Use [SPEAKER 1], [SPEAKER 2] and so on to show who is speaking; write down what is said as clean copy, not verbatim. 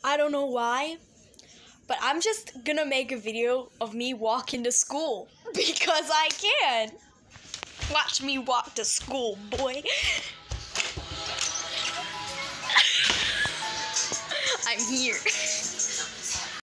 [SPEAKER 1] I don't know why, but I'm just gonna make a video of me walking to school because I can. Watch me walk to school, boy. I'm here.